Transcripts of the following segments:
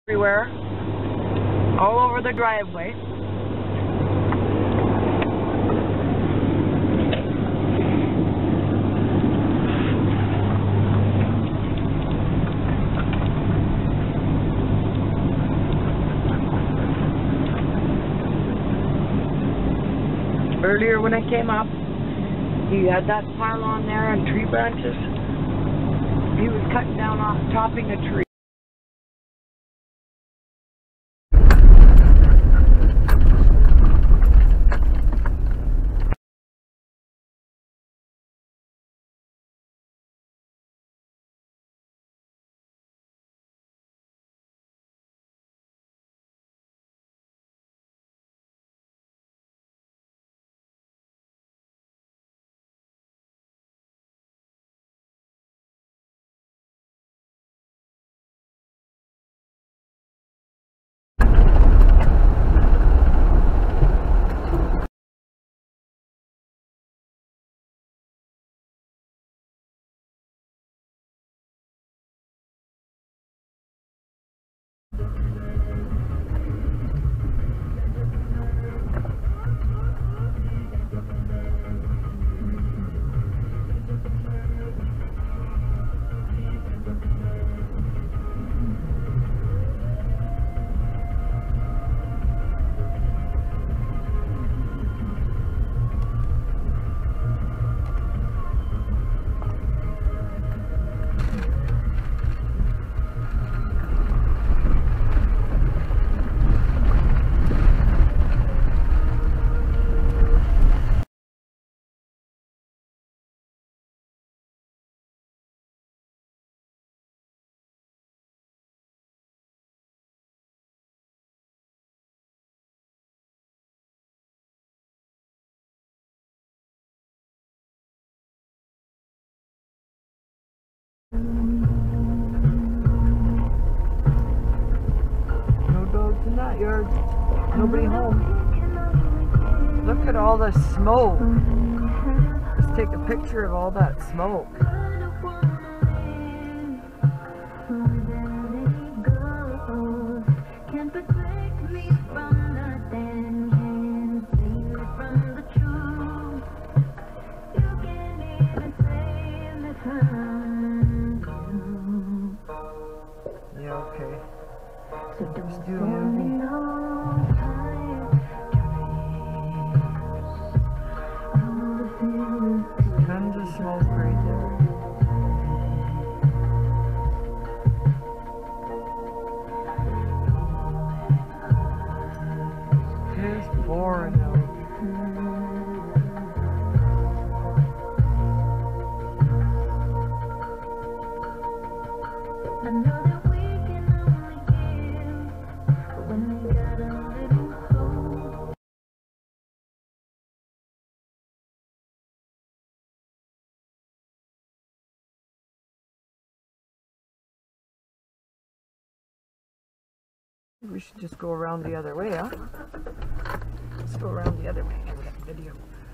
everywhere, all over the driveway. Earlier when I came up, he had that pylon there and tree branches. He was cutting down off, topping a tree. No dogs in that yard. Nobody home. Look at all the smoke. Let's take a picture of all that smoke. Yeah, okay. Let's do a movie. Tons of smoke right there. It's boring out. We should just go around the other way, huh? Let's go around the other way and get video.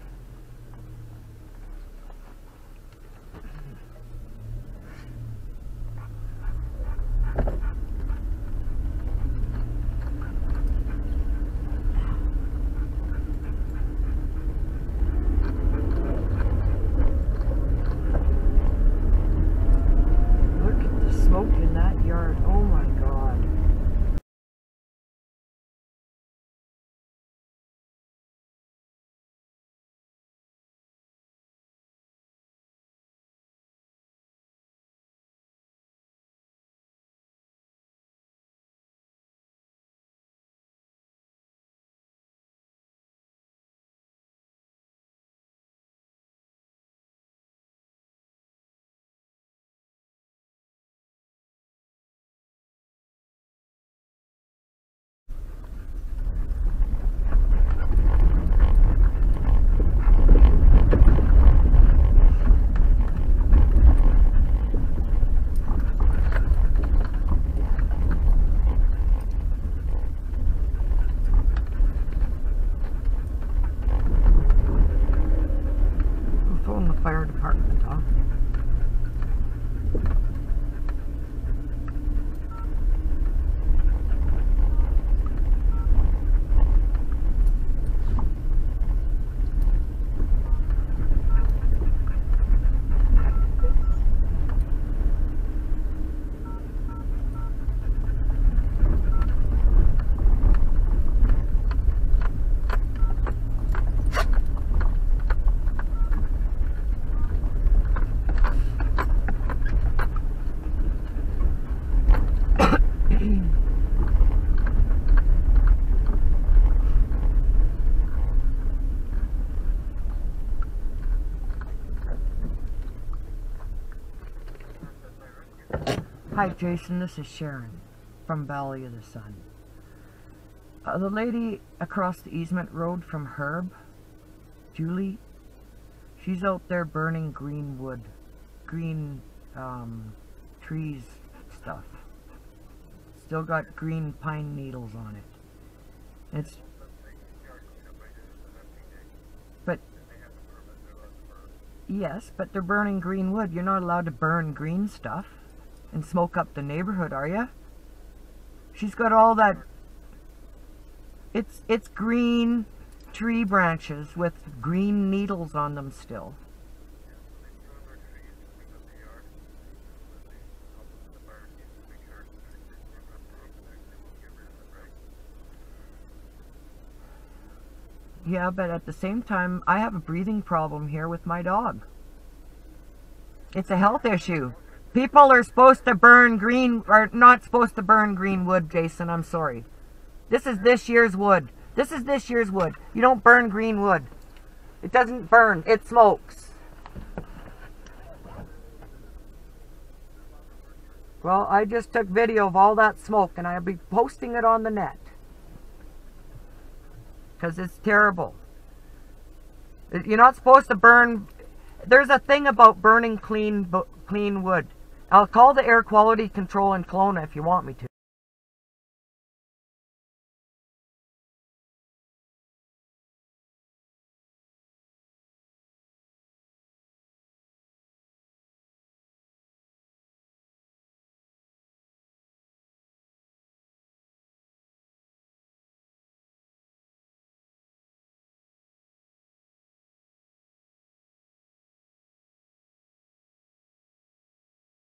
Look at the smoke in that yard. Oh my God. Hi Jason, this is Sharon from Valley of the Sun. The lady across the easement road from Herb, Julie, she's out there burning green wood, green trees stuff. Still got green pine needles on it. It's but yes, but they're burning green wood. You're not allowed to burn green stuff and smoke up the neighborhood, are you? She's got all that. It's green tree branches with green needles on them still. Yeah, but at the same time, I have a breathing problem here with my dog. It's a health issue. People are supposed to burn green, or not supposed to burn green wood, Jason, I'm sorry. This is this year's wood. This is this year's wood. You don't burn green wood. It doesn't burn, it smokes. Well, I just took video of all that smoke and I'll be posting it on the net. Because it's terrible. You're not supposed to burn. There's a thing about burning clean wood. I'll call the air quality control in Kelowna if you want me to.